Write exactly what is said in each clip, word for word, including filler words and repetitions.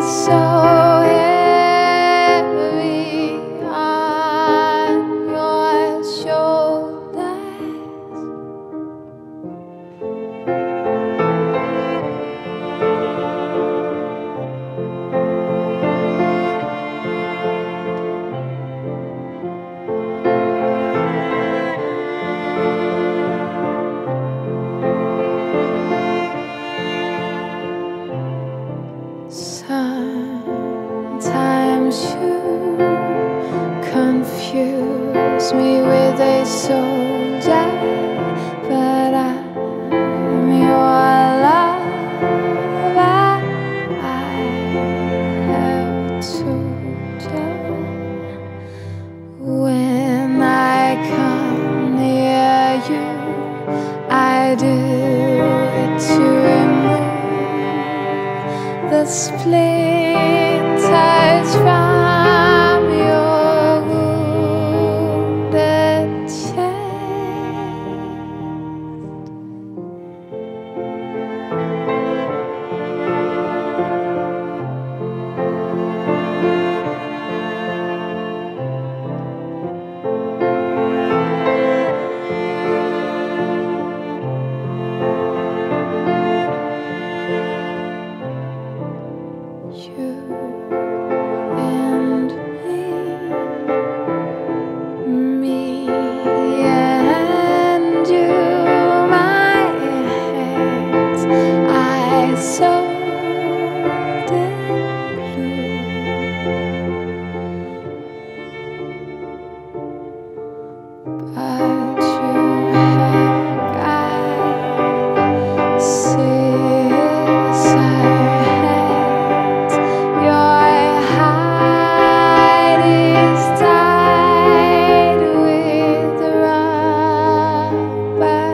so heavy on your shoulders. Sometimes you confuse me with a soldier, but I'm your lover. I have told you when I come near you, I do it to remove the splinters from your wounded chest. You and me, me and you, my hands, I soaked in blue. But you have got scissor hands. Your hide is tied with rubber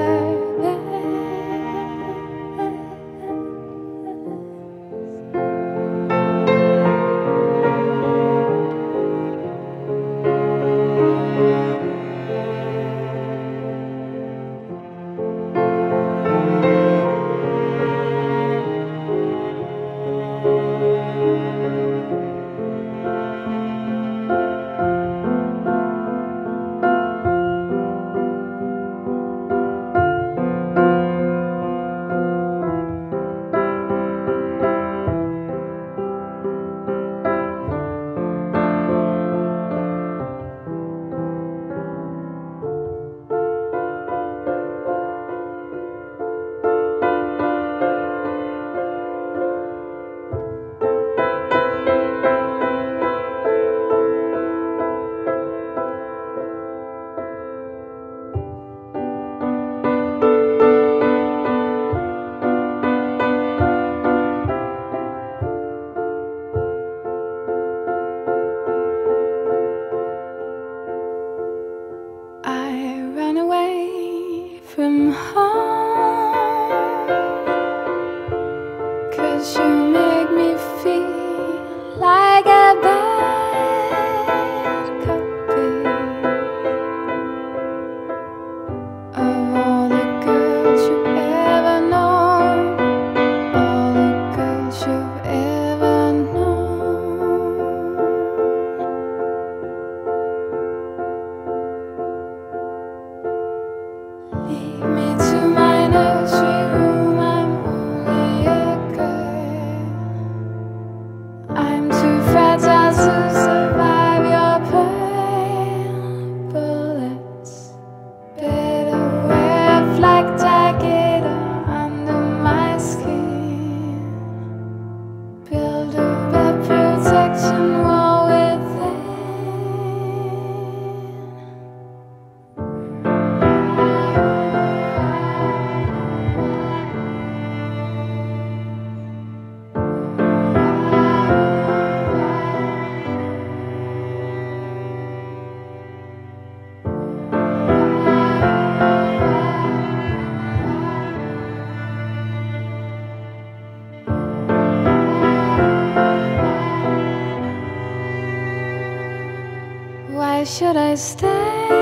from home, 'cause you make me feel like a bad copy of all the girls you've ever known, all the girls you've ever known. Leave me to my nursery room, I'm only a girl. I'm too fragile to survive your pale bullets. Better wear a flak jacket under my skin. Build a bed protection wall within. Why should I stay?